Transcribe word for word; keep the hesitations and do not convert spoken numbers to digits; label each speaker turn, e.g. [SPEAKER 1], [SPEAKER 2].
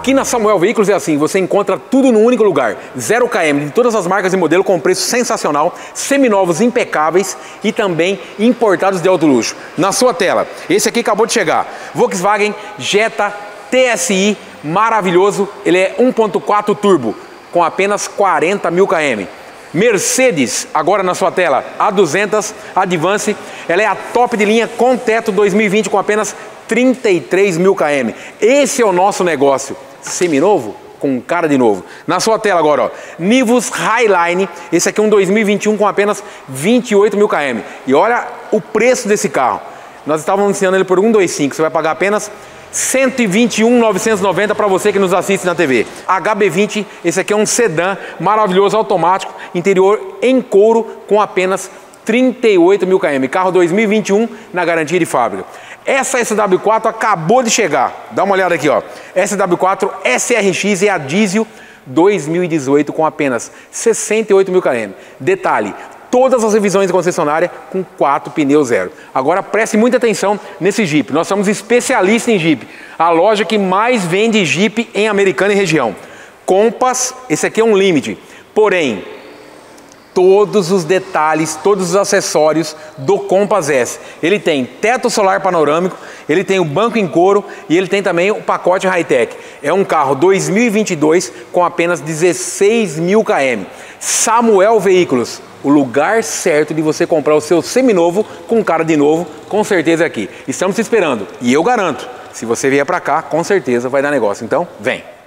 [SPEAKER 1] Aqui na Samuel Veículos é assim, você encontra tudo num único lugar. Zero quilômetro de todas as marcas e modelo com preço sensacional, seminovos impecáveis e também importados de alto luxo. Na sua tela, esse aqui acabou de chegar. Volkswagen Jetta T S I, maravilhoso. Ele é um ponto quatro turbo, com apenas quarenta mil quilômetros. Mercedes, agora na sua tela, A duzentos Advance. Ela é a top de linha com teto dois mil e vinte com apenas trinta e três mil quilômetros. Esse é o nosso negócio. Seminovo com cara de novo. Na sua tela agora, ó, Nivus Highline. Esse aqui é um dois mil e vinte e um com apenas vinte e oito mil quilômetros. E olha o preço desse carro. Nós estávamos anunciando ele por cento e vinte e cinco. Você vai pagar apenas cento e vinte e um mil novecentos e noventa para você que nos assiste na T V. H B vinte, esse aqui é um sedã maravilhoso, automático, interior em couro com apenas trinta e oito mil quilômetros. Carro dois mil e vinte e um na garantia de fábrica. Essa S W quatro acabou de chegar. Dá uma olhada aqui, ó. S W quatro S R X é a diesel dois mil e dezoito com apenas sessenta e oito mil quilômetros. Detalhe, todas as revisões de concessionária com quatro pneus zero. Agora preste muita atenção nesse Jeep. Nós somos especialistas em Jeep. A loja que mais vende Jeep em Americana e região. Compass, esse aqui é um Limite. Porém, todos os detalhes, todos os acessórios do Compass S. Ele tem teto solar panorâmico, ele tem o banco em couro e ele tem também o pacote high-tech. É um carro dois mil e vinte e dois com apenas dezesseis mil quilômetros. Samuel Veículos, o lugar certo de você comprar o seu seminovo com cara de novo, com certeza é aqui. Estamos te esperando e eu garanto, se você vier para cá, com certeza vai dar negócio. Então, vem!